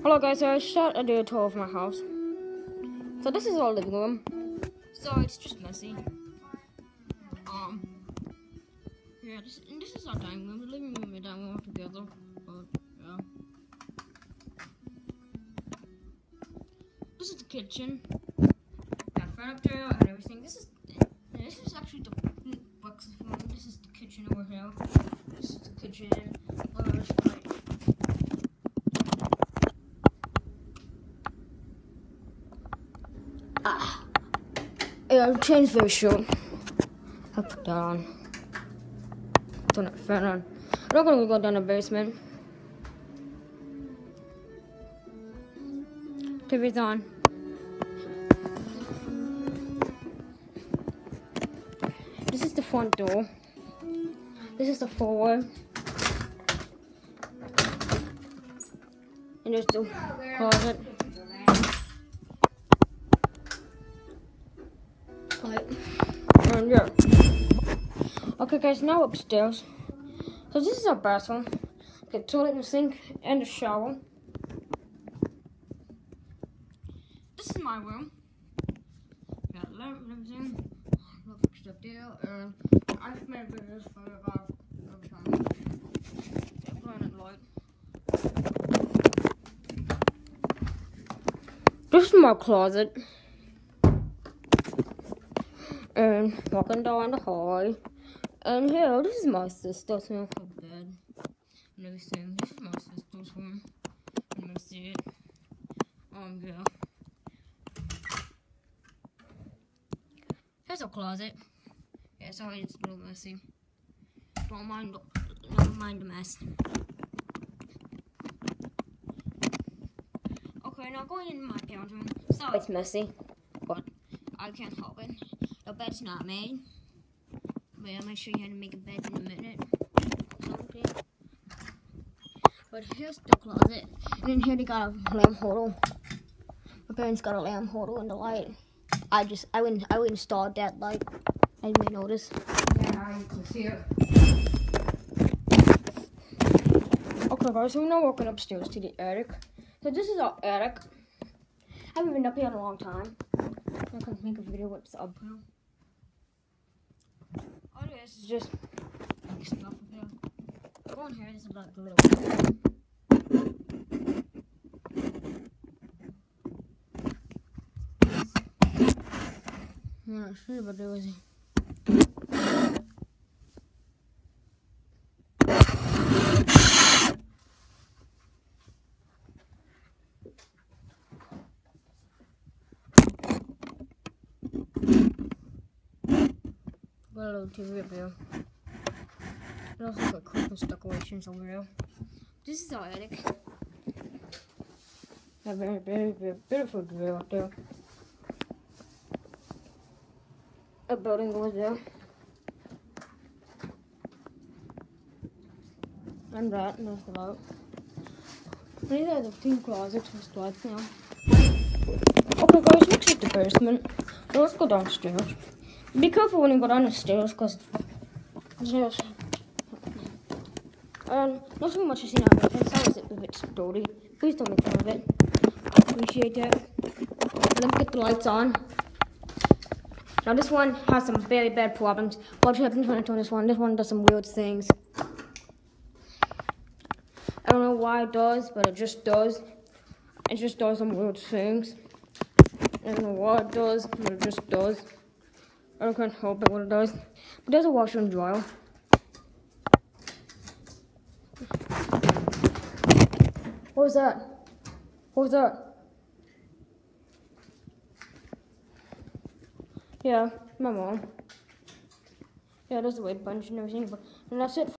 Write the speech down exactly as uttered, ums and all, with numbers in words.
Hello guys, so I shot a do tour of my house. So this is our living room. So it's just messy. Um Yeah, this and this is our dining room. The living room and the dining room are together. But yeah. This is the kitchen. Got furniture and everything. This is this is actually the breakfast room. This is the kitchen over here. This is the kitchen. Oh, it's right. Ah. Yeah, I'll change very soon. I'll put that on. Turn that fan on. I'm not gonna go down the basement. T V's on. This is the front door. This is the forward. And there's the closet. Right. And yeah. Okay guys, now upstairs. So this is our bathroom. The toilet and sink and the shower. This is my room. Got a lamp and everything. Look fixed up there. And I've made videos for about every time. Yeah, planet light. This is my closet. And walking down the hall. And here, this is my sister's room. Her bed. And everything. This is my sister's room. You can see it. Um, yeah. Here's a closet. Yeah, sorry, it's a little messy. Don't mind, don't mind the mess. Okay, now going in my parents' room. Sorry, it's messy, but I can't help it. The bed's not made. But I'm gonna show you how to make a bed in a minute. Okay. But here's the closet. And in here they got a lamp holder. My parents got a lamp holder and the light. I just I wouldn't I would installed that light. I didn't notice. Yeah, now you can see it. Okay guys, so we're now walking upstairs to the attic. So this is our attic. I haven't been up here in a long time. I'm gonna make a video what's up here. All this is just like stuff up here. Go in here, this is like a little I'm not sure, but there was got a little T V up here. It also got Christmas decorations over there. This is our attic. A very, very, very beautiful view up there. A building goes there. And that, and that's the light. These are the two closets with lights now. Okay guys, next is the basement. So let's go downstairs. Be careful when you go down the stairs, because there's um, not so much to see now, but inside is a bit dirty. Please don't make fun of it. I appreciate that. Let's get the lights on. Now this one has some very bad problems. What happens when I turn this one? This one does some weird things. I don't know why it does, but it just does. It just does some weird things. I don't know what it does, but it just does. I can't help it what it does. But there's a washer and dryer. What was that? What was that? Yeah, my mom. Yeah, there's the weight bunch and everything. But and that's it.